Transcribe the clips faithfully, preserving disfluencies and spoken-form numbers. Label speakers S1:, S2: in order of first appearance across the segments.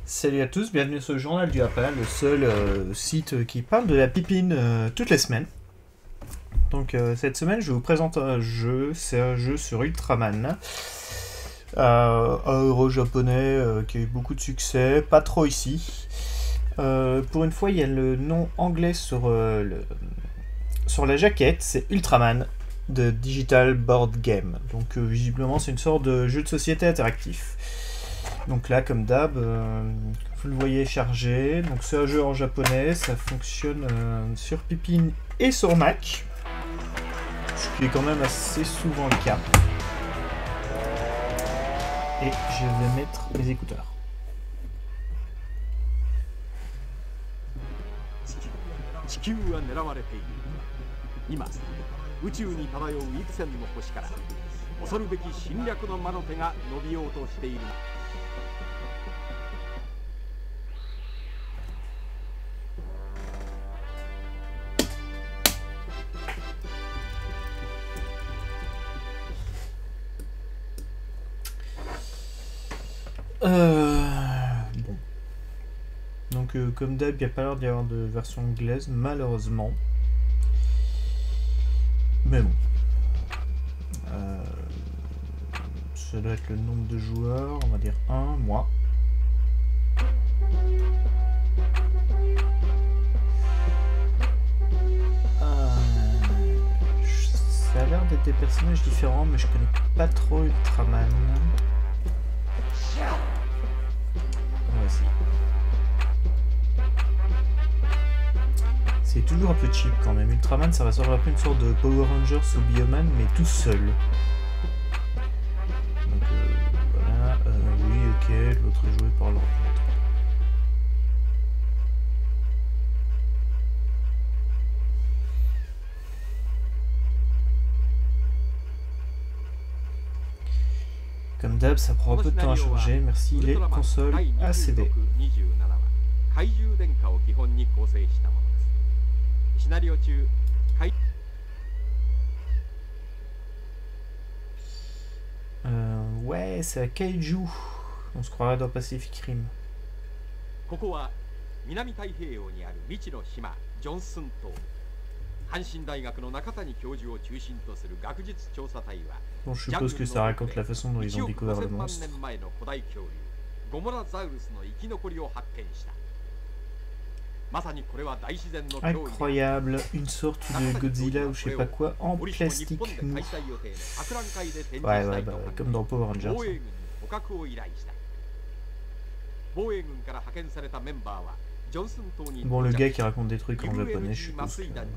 S1: Salut à tous, bienvenue sur le Journal du Japon, le seul euh, site qui parle de la pipine euh, toutes les semaines. Donc euh, cette semaine, je vous présente un jeu, c'est un jeu sur Ultraman. Euh, un euro japonais euh, qui a eu beaucoup de succès, pas trop ici. Euh, pour une fois, il y a le nom anglais sur, euh, le, sur la jaquette, c'est Ultraman de Digital Board Game. Donc euh, visiblement, c'est une sorte de jeu de société interactif. Donc là, comme d'hab, euh, vous le voyez chargé. Donc c'est un jeu en japonais, ça fonctionne euh, sur Pipine et sur Mac, ce qui est quand même assez souvent le cas. Et je vais mettre mes écouteurs.
S2: 地球は狙われている。今、宇宙に漂う幾千の星から恐るべき侵略の魔の手が伸びようとしている。
S1: Euh... Bon. Donc euh, comme d'hab, il n'y a pas l'air d'y avoir de version anglaise, malheureusement. Mais bon. Euh... Ça doit être le nombre de joueurs, on va dire un, moi. Euh... Ça a l'air d'être des personnages différents, mais je connais pas trop Ultraman. Voici. C'est toujours un peu cheap quand même. Ultraman, ça va se rappeler une sorte de Power Rangers ou Bioman, mais tout seul. Donc euh, voilà, euh, oui, ok, l'autre est joué par l'ordinateur. Comme d'hab, ça prend un peu de temps à changer. Merci les consoles A C D. Euh, ouais, c'est à Kaiju. On se croirait dans Pacific Rim.
S2: ここは南太平洋にある未知の島ジョンスン島。阪神大学の中谷教授を中心とする学術調査隊は
S1: Bon, je suppose que ça raconte la façon dont ils ont découvert le monstre. Incroyable, une sorte de Godzilla ou je sais pas quoi en plastique mou. Ouais, ouais, bah, comme dans Power Rangers. Bon, le gars qui raconte des trucs en japonais, je suppose que, voilà.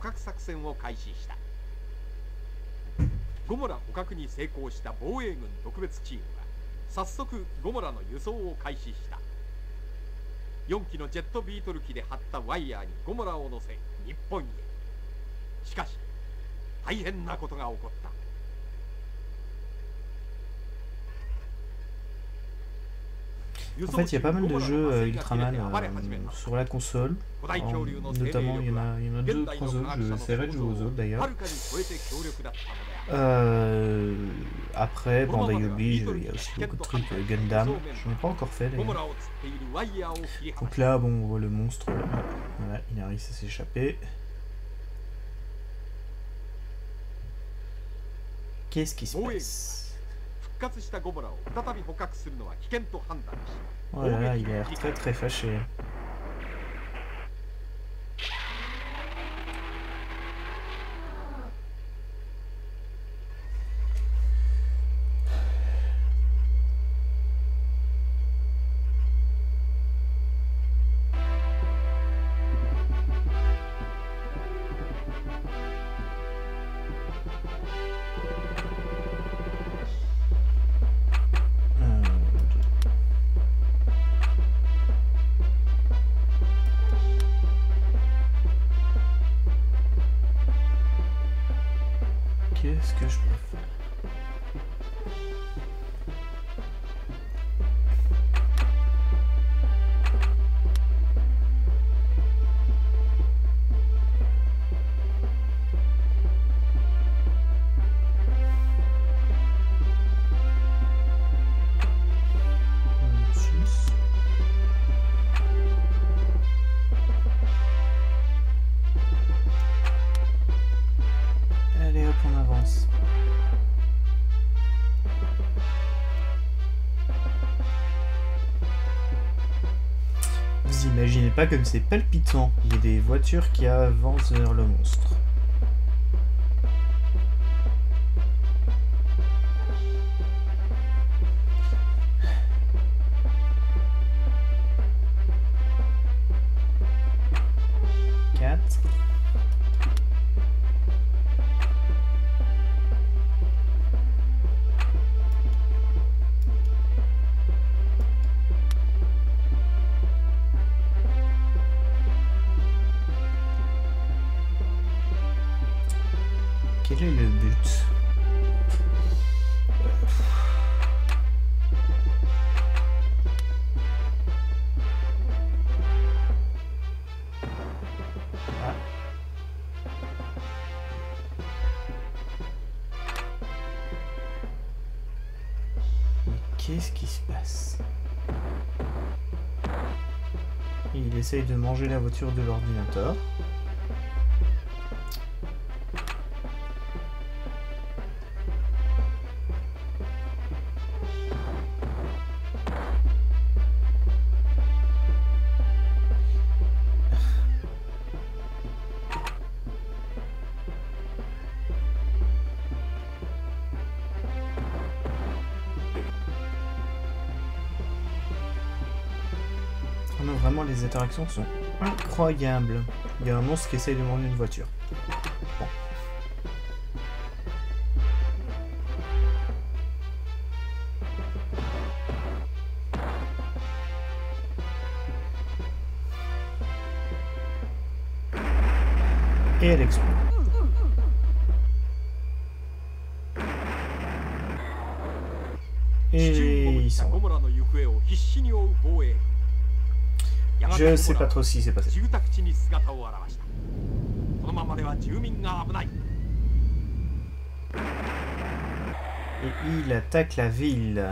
S2: ゴモラ捕獲に成功した防衛軍特別チームは早速ゴモラの輸送を開始した。よん機のジェットビートル機で張ったワイヤーにゴモラを乗せ日本へ。しかし大変なことが起こった。
S1: En fait, il y a pas mal de jeux euh, Ultraman euh, sur la console. En, notamment, il y en a, il y en a deux ou trois autres. Je essaierai de jouer aux autres d'ailleurs. Euh, après, Bandai oblige, il y a aussi beaucoup de trucs euh, Gundam. Je n'ai pas encore fait d'ailleurs. Donc là, bon, on voit le monstre. Voilà, il a réussi à s'échapper. Qu'est-ce qui se passe? Oh là là, il a l'air très très fâché. Vous imaginez pas comme c'est palpitant. Il y a des voitures qui avancent vers le monstre. Quatre. Quel est le but? Ah. Mais qu'est-ce qui se passe? Il essaye de manger la voiture de l'ordinateur. Non, vraiment, les interactions sont incroyables. Il y a un monstre qui essaye de manger une voiture. Bon. Et elle explose. Et ils sont... Je sais pas trop si c'est passé. Et il attaque la ville.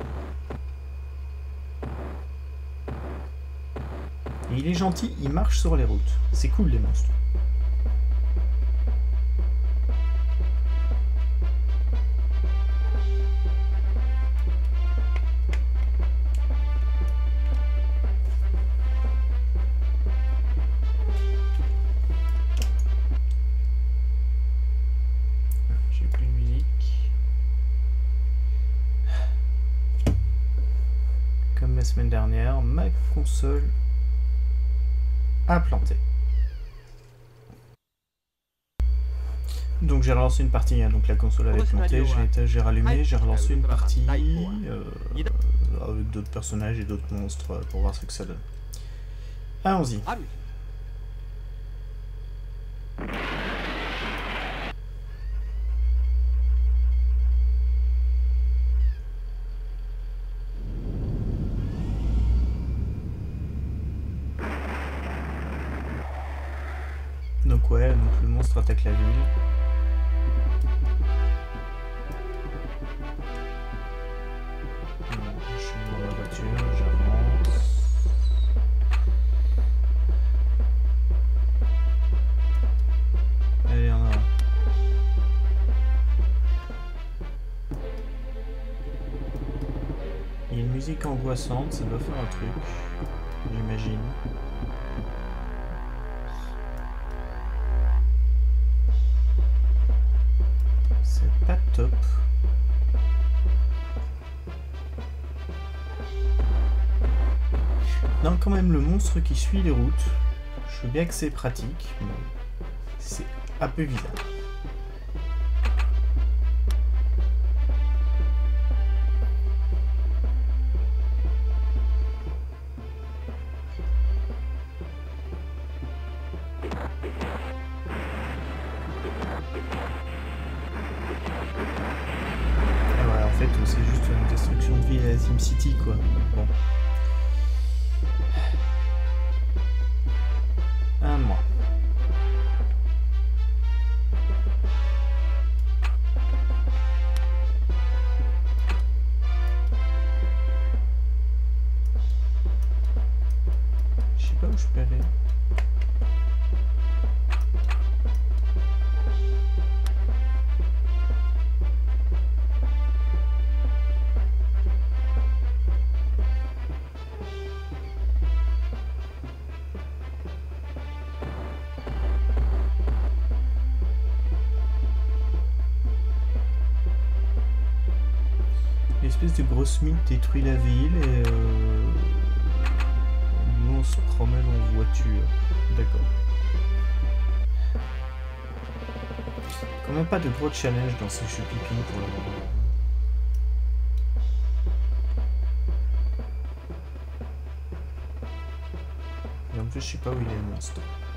S1: Et il est gentil, il marche sur les routes. C'est cool les monstres. La semaine dernière, ma console a planté. Donc j'ai relancé une partie, hein, donc la console avait planté, j'ai rallumé, j'ai relancé une partie euh, avec d'autres personnages et d'autres monstres pour voir ce que ça donne. Allons-y. Donc ouais, donc le monstre attaque la ville. Bon, je suis dans la voiture, j'avance. Allez, en avant. Il y a une musique angoissante, ça doit faire un truc, j'imagine. Pas top. Non, quand même, le monstre qui suit les routes, je veux bien que c'est pratique, mais c'est un peu bizarre. C'est juste une destruction de ville à SimCity, quoi. Bon. Un mois. Je sais pas où je peux aller. espèce de grosse mine détruit la ville et euh, nous on se promène en voiture. D'accord. Quand même pas de gros challenge dans ces jeux Pikmin pour le moment. Et en plus je sais pas où il est le monstre.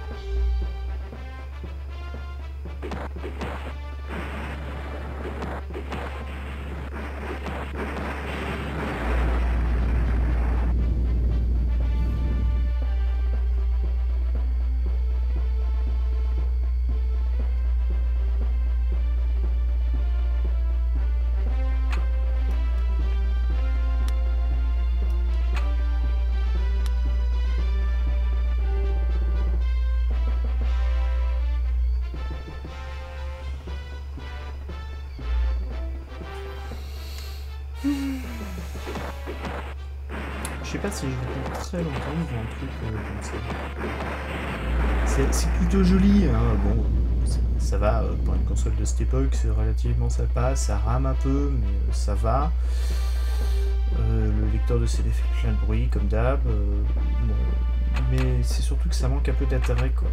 S1: Je sais pas si je vais très longtemps devant un truc euh, comme ça. C'est plutôt joli, hein. Bon, ça, ça va, euh, pour une console de cette époque, c'est relativement ça passe, ça rame un peu, mais euh, ça va. Euh, le lecteur de C D fait plein de bruit, comme d'hab. Euh, bon, mais c'est surtout que ça manque un peu d'intérêt, quoi.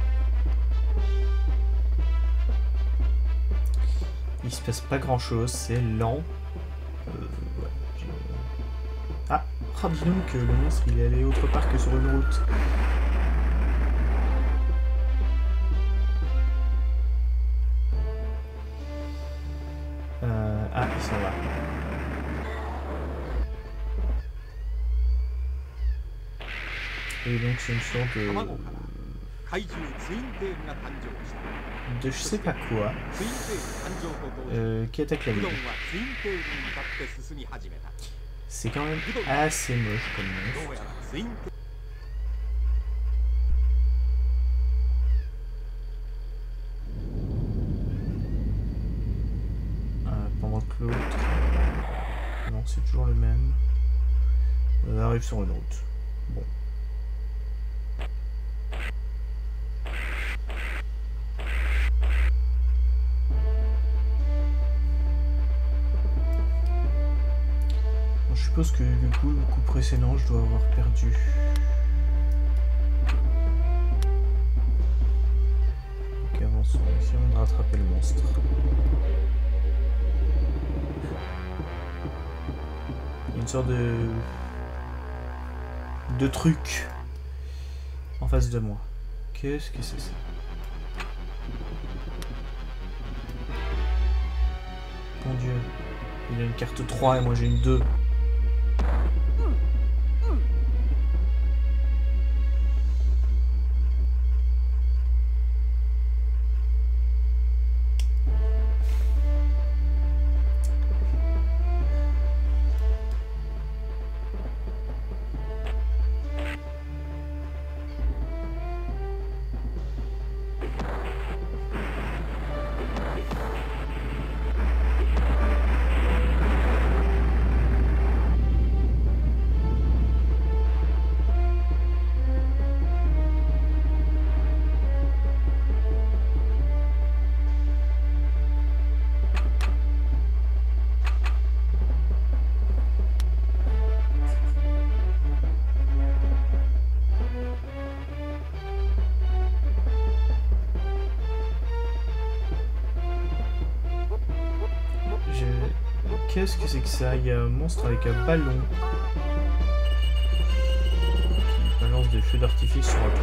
S1: Il se passe pas grand chose, c'est lent. Euh, ouais, ah, oh, dis donc, le monstre il est allé autre part que sur une route. Euh, ah, il s'en va. Et donc c'est une sorte de... de je sais pas quoi euh, qui attaque la ville. C'est quand même assez moche comme monstre. Euh, pendant que l'autre... Non, c'est toujours le même. On arrive sur une route. Bon. Je suppose que du coup, le coup précédent, je dois avoir perdu. Ok, avançons. Essayons de rattraper le monstre. Il y a une sorte de... de truc en face de moi. Qu'est-ce que c'est ça? Mon Dieu. Il a une carte trois et moi j'ai une deux. Qu'est-ce que c'est que ça? Il y a un monstre avec un ballon qui balance des feux d'artifice sur un toit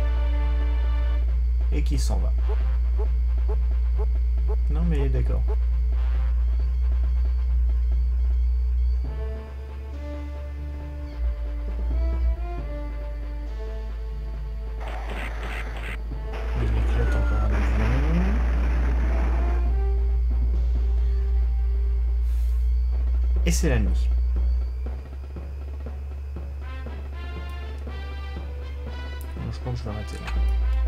S1: et qui s'en va. Non mais d'accord. Il éclate encore un avion. Et c'est la nuit. Bon, je pense que je vais arrêter là.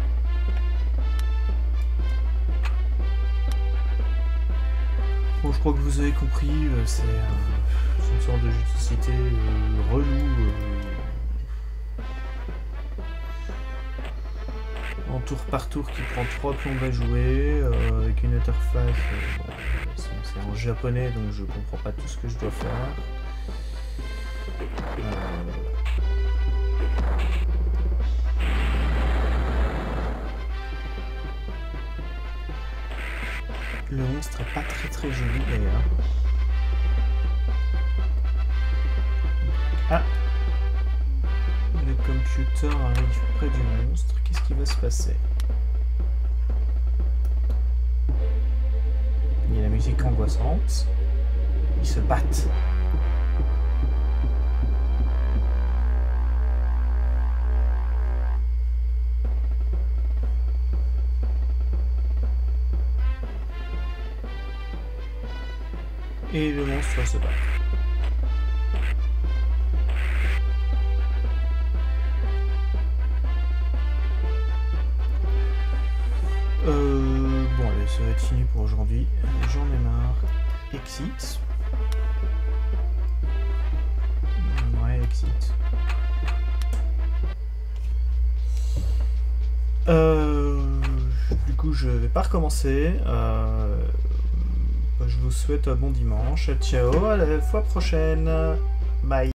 S1: Bon, je crois que vous avez compris, euh, c'est euh, une sorte de jeu de société euh, relou. Euh, en tour par tour qui prend trois plombes à jouer, euh, avec une interface, euh, bon, c'est en japonais donc je comprends pas tout ce que je dois faire. Euh... Le monstre est pas très très joli d'ailleurs. Ah! Le computer arrive près du monstre. Qu'est-ce qui va se passer? Il y a la musique angoissante. Ils se battent. Et le monstre va se battre. Euh, bon allez, ça va être fini pour aujourd'hui. J'en ai marre. Exit. Ouais, exit. Euh, du coup, je vais pas recommencer. Euh, je vous souhaite un bon dimanche. Ciao, à la fois prochaine. Bye.